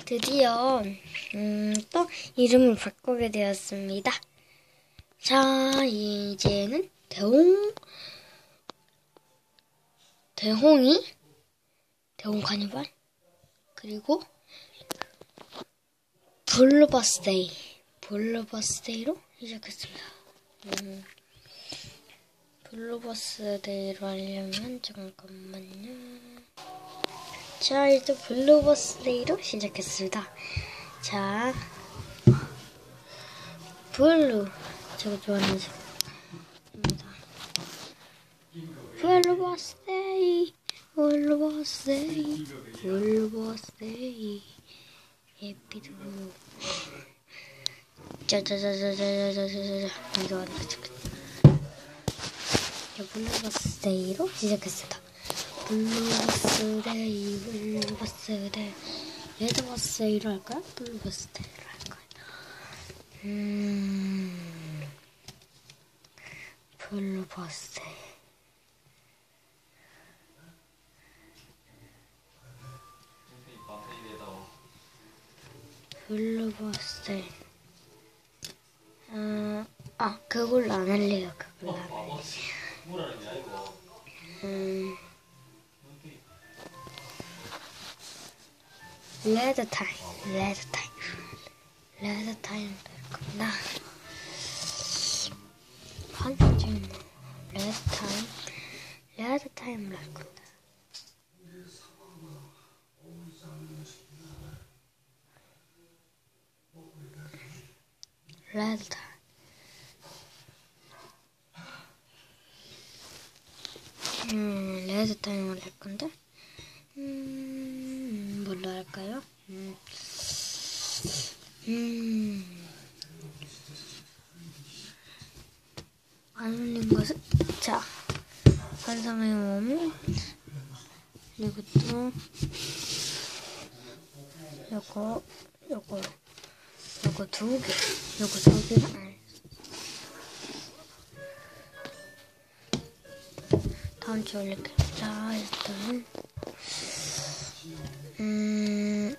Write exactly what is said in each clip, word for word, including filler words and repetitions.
드디어 음, 또 이름을 바꾸게 되었습니다. 자, 이제는 대홍 대홍이 대홍 카니발 그리고 블루버스데이 블루버스데이로 시작했습니다. 음, 블루버스데이로 하려면 잠깐만요. 자, 이제 블루버스데이로 시작했습니다. 자, 블루 제가 좋아하는 색입니다. 블루버스데이 블루버스데이 블루버스데이 해피도 짜자자자자자자자자 이거 안 되죠. 블루버스데이로 시작했습니다. 블루버스데이 블루버스데이 레드버스데이로 할까요? 블루버스데이로 할까요? 음 블루버스데이 블루버스데이 아, 아 그걸로 안 할래요. 그걸로 안 할래요. 음 레드 타임, 레드 타임, 레드 타임 될 겁니다. 한참 레드 타임, 레드 타임을 할 겁니다. 레드 타임. 음, 레드 타임을 할 건데. 음, 뭘로 할까요? 음, 음, 안 올린 것은, 자, 환상의 몸, 그리고 또, 요거, 요거, 요거 두 개, 요거 두 개는 안 다음 주에 올릴게요. 자, 일단은, 음,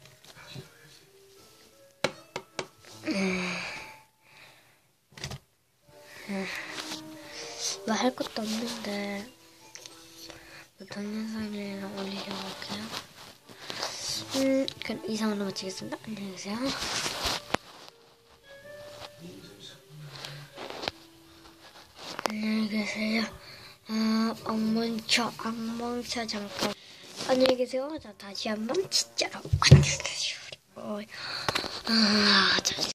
음, 뭐 할 것도 없는데, 동영상이랑 올리려고 할게요. 음, 그럼 이상으로 마치겠습니다. 안녕히 계세요. 안녕히 계세요. 아, 엉망쳐, 엉망쳐, 잠깐. 안녕히 계세요. 자, 다시 한번 진짜로 안녕히 계세요. 아, 자.